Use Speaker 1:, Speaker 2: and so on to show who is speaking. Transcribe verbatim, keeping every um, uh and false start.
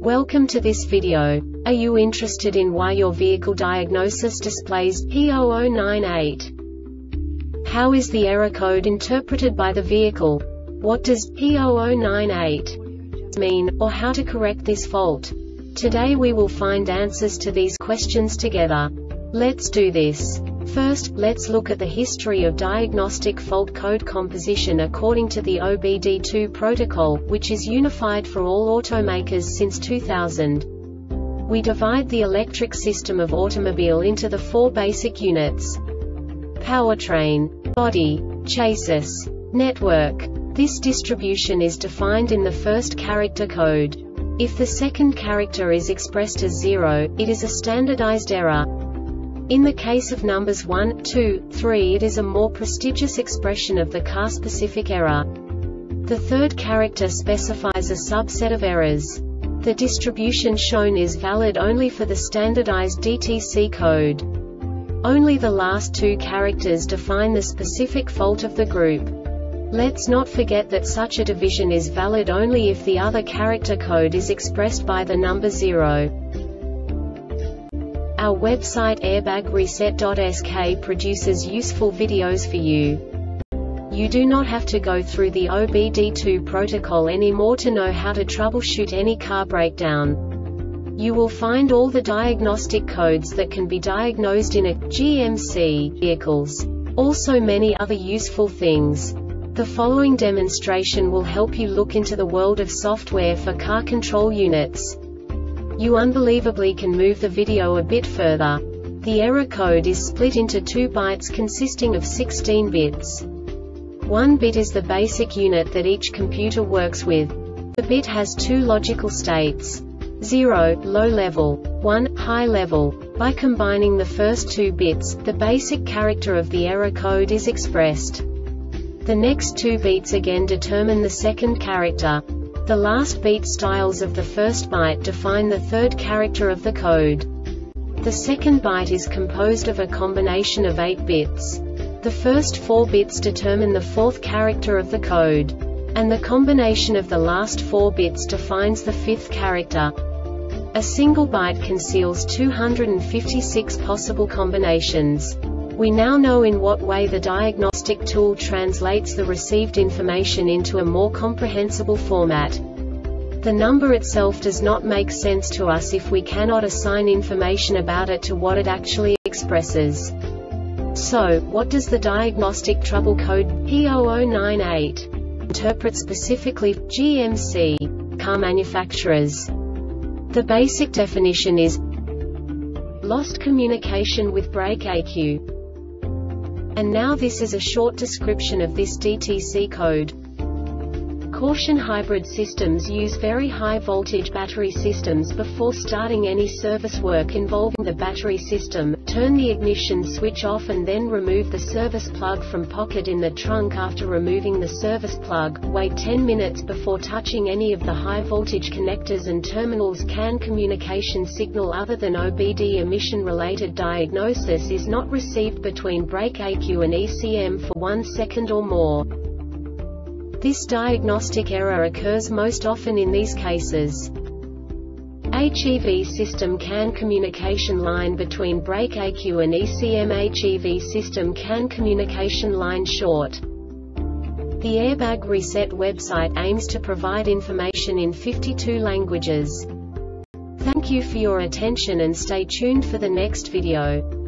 Speaker 1: Welcome to this video. Are you interested in why your vehicle diagnosis displays P zero zero nine eight? How is the error code interpreted by the vehicle? What does P zero zero nine eight mean, or how to correct this fault? Today we will find answers to these questions together. Let's do this. First, let's look at the history of diagnostic fault code composition according to the O B D two protocol, which is unified for all automakers since two thousand. We divide the electric system of automobile into the four basic units: powertrain, body, chassis, network. This distribution is defined in the first character code. If the second character is expressed as zero, it is a standardized error. In the case of numbers one, two, three, it is a more prestigious expression of the car-specific error. The third character specifies a subset of errors. The distribution shown is valid only for the standardized D T C code. Only the last two characters define the specific fault of the group. Let's not forget that such a division is valid only if the other character code is expressed by the number zero. Our website airbag reset dot S K produces useful videos for you. You do not have to go through the O B D two protocol anymore to know how to troubleshoot any car breakdown. You will find all the diagnostic codes that can be diagnosed in a G M C vehicles. Also many other useful things. The following demonstration will help you look into the world of software for car control units. You unbelievably can move the video a bit further. The error code is split into two bytes consisting of sixteen bits. One bit is the basic unit that each computer works with. The bit has two logical states: zero, low level, one, high level. By combining the first two bits, the basic character of the error code is expressed. The next two beats again determine the second character. The last beat styles of the first byte define the third character of the code. The second byte is composed of a combination of eight bits. The first four bits determine the fourth character of the code. And the combination of the last four bits defines the fifth character. A single byte conceals two hundred fifty-six possible combinations. We now know in what way the diagnostic tool translates the received information into a more comprehensible format. The number itself does not make sense to us if we cannot assign information about it to what it actually expresses. So, what does the diagnostic trouble code P zero zero nine eight interpret specifically for G M C car manufacturers? The basic definition is lost communication with brake E Q. And now this is a short description of this D T C code. Caution: hybrid systems use very high voltage battery systems before starting any service work involving the battery system. Turn the ignition switch off and then remove the service plug from pocket in the trunk. After removing the service plug, wait ten minutes before touching any of the high voltage connectors and terminals. C A N communication signal other than O B D emission related diagnosis is not received between brake E Q and E C M for one second or more. This diagnostic error occurs most often in these cases: H E V system C A N communication line between brake E Q and E C M, H E V system C A N communication line short. The Airbag Reset website aims to provide information in fifty-two languages. Thank you for your attention and stay tuned for the next video.